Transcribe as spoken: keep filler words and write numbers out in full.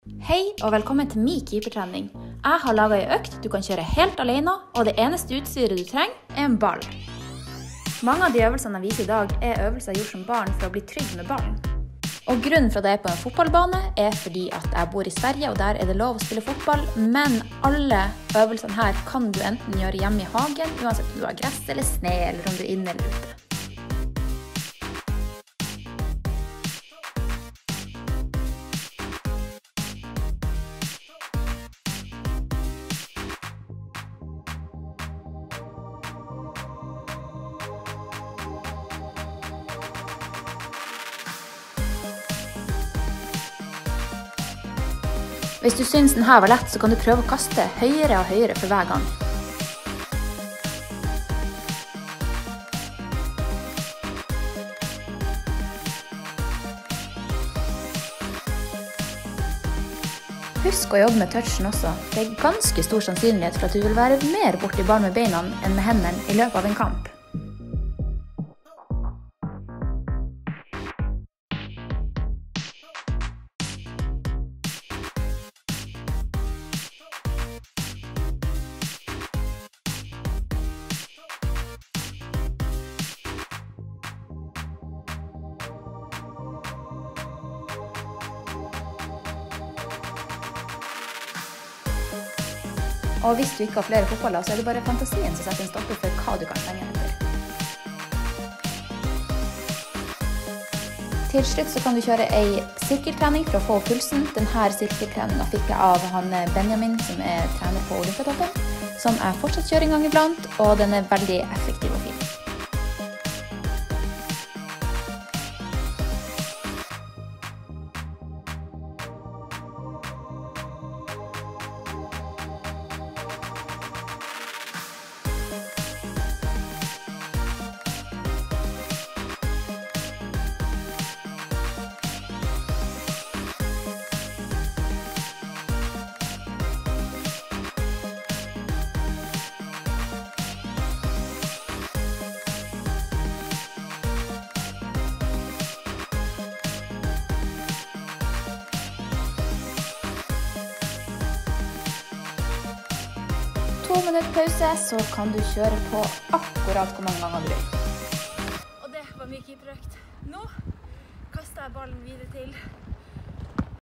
Hei og velkommen til min keepertrening. Jeg har laget en økt du kan kjøre helt alene, og det eneste utstyret du trenger er en ball. Mange av de øvelsene jeg viser i dag er øvelser gjort som barn for å bli trygg med ballen. Og grunnen for at jeg er på en fotballbane er fordi at jeg bor i Sverige, og der er det lov å spille fotball, men alle øvelsene her kan du enten gjøre hjemme i hagen, uansett om du har gress eller sne, eller om du er inne eller ute. Hvis du synes denne var lett, så kan du prøve å kaste høyere og høyere for hver gang. Husk å jobbe med touchen også. Det er ganske stor sannsynlighet for at du vil være mer borti ballen med beina enn med hendene i løpet av en kamp. Og hvis du ikke har flere fotballer, så er det bare fantasien som setter en stopper for hva du kan slenge etter. Til slutt så kan du kjøre en sirkeltrening for å få pulsen. Denne sirkeltreningen fikk jeg av han Benjamin, som er trener på Olympiatoppen, som jeg fortsatt kjører en gang iblant, og den er veldig effektiv og fin. To minutter pause, så kan du kjøre på akkurat hvor mange ganger du vil. Og det var mye keeperøkt. Nå kaster jeg ballen videre til